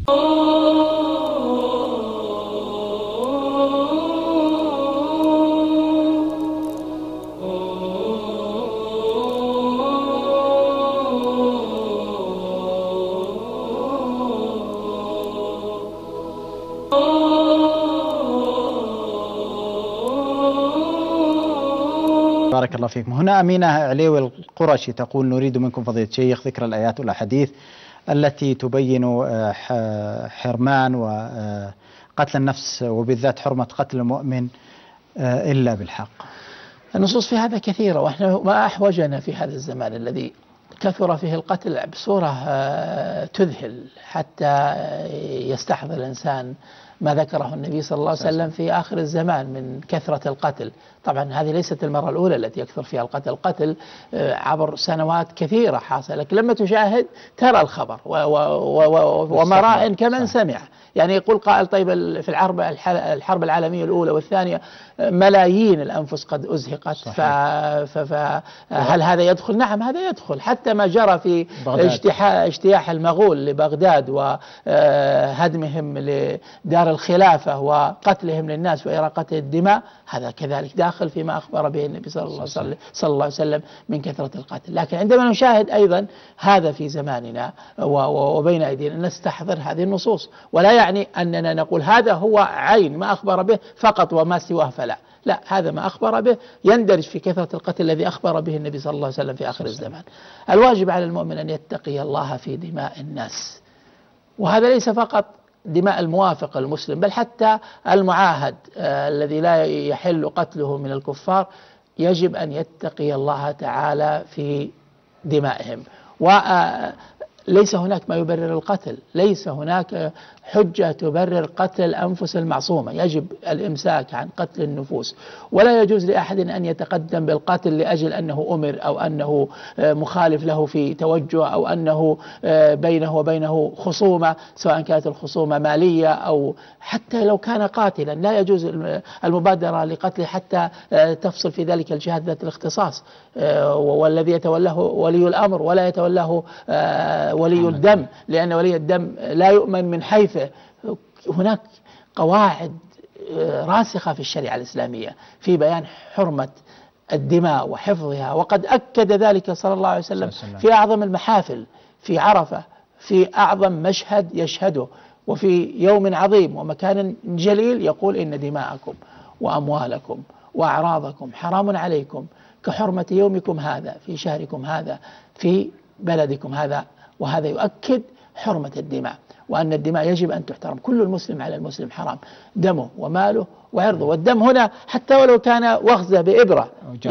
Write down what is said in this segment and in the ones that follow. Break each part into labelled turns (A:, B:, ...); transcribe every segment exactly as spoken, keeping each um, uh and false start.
A: بارك الله فيكم. هنا أمينة عليوي القرشي تقول: نريد منكم فضيلة الشيخ ذكر الآيات والأحاديث التي تبين حرمان وقتل النفس وبالذات حرمة قتل المؤمن إلا بالحق.
B: النصوص في هذا كثيرة، ونحن ما أحوجنا في هذا الزمان الذي كثر فيه القتل بصورة تذهل حتى يستحضر الإنسان ما ذكره النبي صلى الله عليه وسلم في آخر الزمان من كثرة القتل. طبعا هذه ليست المرة الأولى التي يكثر فيها القتل، القتل عبر سنوات كثيرة حاصل، لكن لما تشاهد ترى الخبر وما راء كمن سمع. يعني يقول قائل: طيب في الحرب الحرب العالمية الأولى والثانية ملايين الأنفس قد أزهقت، فهل هذا يدخل؟ نعم هذا يدخل. حتى ما جرى في اجتياح المغول لبغداد وهدمهم لدار الخلافة وقتلهم للناس وإراقة الدماء، هذا كذلك داخل فيما أخبر به النبي صلى الله عليه وسلم من كثرة القتل. لكن عندما نشاهد أيضا هذا في زماننا وبين أيدينا نستحضر هذه النصوص، ولا يعني أننا نقول هذا هو عين ما أخبر به فقط وما سواه فلا، لا، هذا ما أخبر به يندرج في كثرة القتل الذي أخبر به النبي صلى الله عليه وسلم في آخر الزمان. الواجب على المؤمن أن يتقي الله في دماء الناس، وهذا ليس فقط دماء الموافق المسلم، بل حتى المعاهد آه الذي لا يحل قتله من الكفار يجب أن يتقي الله تعالى في دمائهم. وليس هناك ما يبرر القتل، ليس هناك حجة تبرر قتل الأنفس المعصومة، يجب الإمساك عن قتل النفوس، ولا يجوز لأحد أن يتقدم بالقتل لأجل أنه أمر أو أنه مخالف له في توجه أو أنه بينه وبينه خصومة، سواء كانت الخصومة مالية أو حتى لو كان قاتلا. لا يجوز المبادرة لقتله حتى تفصل في ذلك الجهات ذات الاختصاص، والذي يتولاه ولي الأمر ولا يتولاه ولي الدم، لأن ولي الدم لا يؤمن من حيث هناك قواعد راسخة في الشريعة الإسلامية في بيان حرمة الدماء وحفظها، وقد أكد ذلك صلى الله عليه وسلم في أعظم المحافل، في عرفة، في أعظم مشهد يشهده، وفي يوم عظيم ومكان جليل يقول: إن دماءكم وأموالكم وأعراضكم حرام عليكم كحرمة يومكم هذا في شهركم هذا في بلدكم هذا. وهذا يؤكد حرمة الدماء، وأن الدماء يجب أن تحترم. كل المسلم على المسلم حرام دمه وماله وعرضه، والدم هنا حتى ولو كان وخزة بإبرة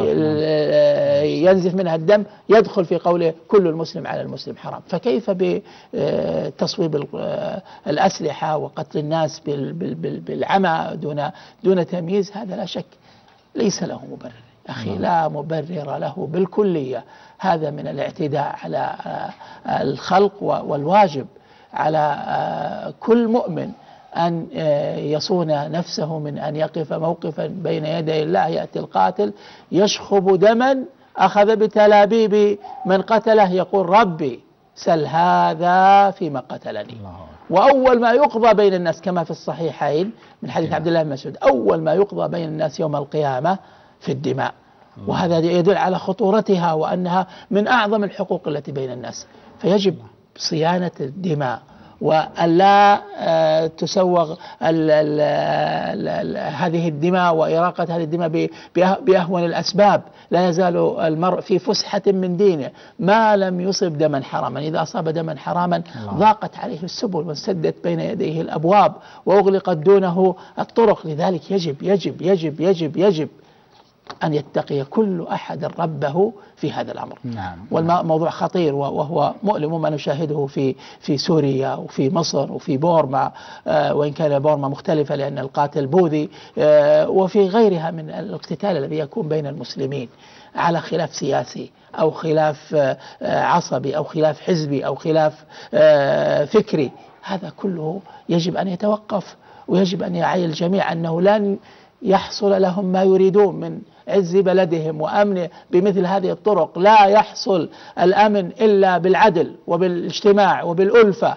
B: ينزف منها الدم يدخل في قوله كل المسلم على المسلم حرام. فكيف بتصويب الأسلحة وقتل الناس بالعمى دون دون تمييز؟ هذا لا شك ليس له مبرر أخي، لا مبرر له بالكلية. هذا من الاعتداء على الخلق، والواجب على كل مؤمن أن يصون نفسه من أن يقف موقفا بين يدي الله. يأتي القاتل يشخب دما أخذ بتلابيب من قتله يقول: ربي سل هذا فيما قتلني. وأول ما يقضى بين الناس كما في الصحيحين من حديث عبد الله بن مسعود: أول ما يقضى بين الناس يوم القيامة في الدماء. وهذا يدل على خطورتها وأنها من أعظم الحقوق التي بين الناس. فيجب صيانة الدماء وألا تسوغ ال ال ال هذه الدماء وإراقة هذه الدماء بأهون الأسباب. لا يزال المرء في فسحة من دينه ما لم يصب دما حراما. إذا أصاب دما حراما ضاقت عليه السبل وانسدت بين يديه الأبواب وأغلقت دونه الطرق. لذلك يجب يجب يجب يجب يجب أن يتقي كل أحد ربه في هذا الأمر.
A: نعم.
B: والموضوع خطير وهو مؤلم، ما نشاهده في في سوريا وفي مصر وفي بورما، آه وإن كان بورما مختلفة لأن القاتل بوذي، آه وفي غيرها من الاقتتال الذي يكون بين المسلمين على خلاف سياسي أو خلاف آه عصبي أو خلاف حزبي أو خلاف آه فكري. هذا كله يجب أن يتوقف، ويجب أن يعي الجميع أنه لن يحصل لهم ما يريدون من عز بلدهم وأمنه بمثل هذه الطرق. لا يحصل الأمن إلا بالعدل وبالاجتماع وبالألفة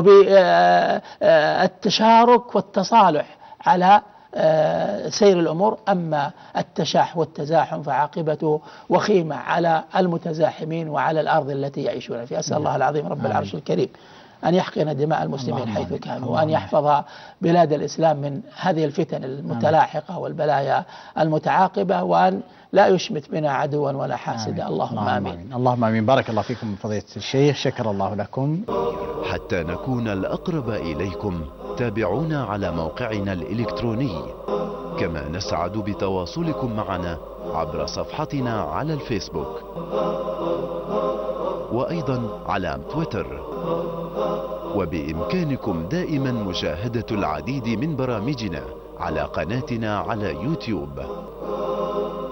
B: وبالتشارك والتصالح على سير الأمور. أما التشاح والتزاحم فعاقبته وخيمة على المتزاحمين وعلى الأرض التي يعيشون فيها. أسأل الله العظيم رب العرش الكريم أن يحقن دماء المسلمين حيث كانوا، وأن يحفظ بلاد الإسلام من هذه الفتن المتلاحقة والبلايا المتعاقبة، وأن لا يشمت بنا عدوا ولا حاسدا. اللهم آمين. آمين.
A: اللهم آمين. بارك الله فيكم فضيلة الشيخ، شكر الله لكم.
C: حتى نكون الأقرب إليكم تابعونا على موقعنا الإلكتروني، كما نسعد بتواصلكم معنا عبر صفحتنا على الفيسبوك وأيضا على تويتر. وبإمكانكم دائما مشاهدة العديد من برامجنا على قناتنا على يوتيوب.